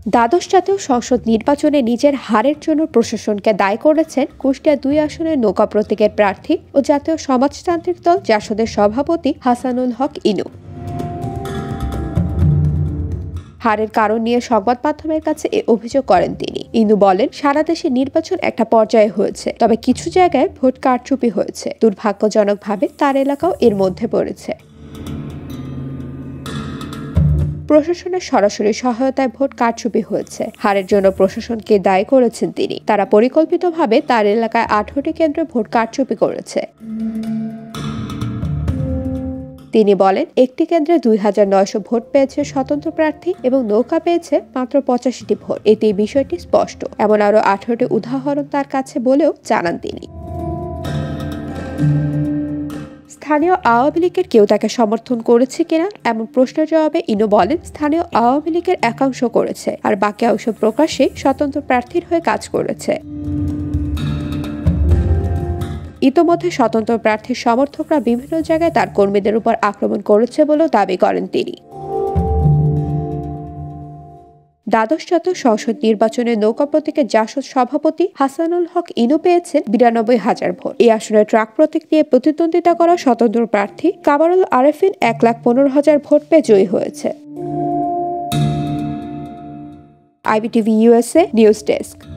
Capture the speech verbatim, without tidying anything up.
দ্বাদশ জাতীয় সংসদ নির্বাচনে নিজের হারের জন্য প্রশাসনকে দায়ী করেছেন কুষ্টিয়া দুই আসনের নৌকা প্রতীকের প্রার্থী ও জাতীয় সমাজতান্ত্রিক দল জাসদের সভাপতি হাসানুল হক ইনু। হারের কারণ নিয়ে সংবাদ মাধ্যমের কাছে এ অভিযোগ করেন তিনি। ইনু বলেন, সারা দেশে নির্বাচন একটা পর্যায়ে হয়েছে, তবে কিছু জায়গায় ভোট কারচুপি হয়েছে। দুর্ভাগ্যজনকভাবে তার এলাকাও এর মধ্যে পড়েছে। প্রশাসনের সরাসরি সহায়তায় ভোট কারচুপি হয়েছে। হারের জন্য প্রশাসনকে দায়ী করেছেন তিনি। তারা পরিকল্পিতভাবে তার এলাকায় আঠারোটি কেন্দ্রে ভোট কারচুপি করেছে। তিনি বলেন, একটি কেন্দ্রে দুই হাজার নয়শো ভোট পেয়েছে স্বতন্ত্র প্রার্থী এবং নৌকা পেয়েছে মাত্র পঁচাশিটি ভোট। এতে বিষয়টি স্পষ্ট। এমন আরো আঠারোটি উদাহরণ তার কাছে বলেও জানান তিনি। স্থানীয় আওয়ামী লীগের কেউ তাকে সমর্থন করেছে কিনা এমন প্রশ্নের জবাবে ইনু বলেন, স্থানীয় আওয়ামী লীগের একাংশ করেছে, আর বাকি অংশ প্রকাশ্যে স্বতন্ত্র প্রার্থীর হয়ে কাজ করেছে। ইতোমধ্যে স্বতন্ত্র প্রার্থীর সমর্থকরা বিভিন্ন জায়গায় তার কর্মীদের উপর আক্রমণ করেছে বলেও দাবি করেন তিনি। দ্বাদশ জাতীয় সংসদ নির্বাচনে নৌকা প্রতীকের জাসদ সভাপতি হাসানুল হক ইনু পেয়েছেন বিরানব্বই হাজার ভোট। এই আসনে ট্রাক প্রতীক নিয়ে প্রতিদ্বন্দ্বিতা করা স্বতন্ত্র প্রার্থী কামারুল আরেফিন এক লাখ পনেরো হাজার ভোট পেয়ে জয়ী হয়েছে। IBTV USA news desk.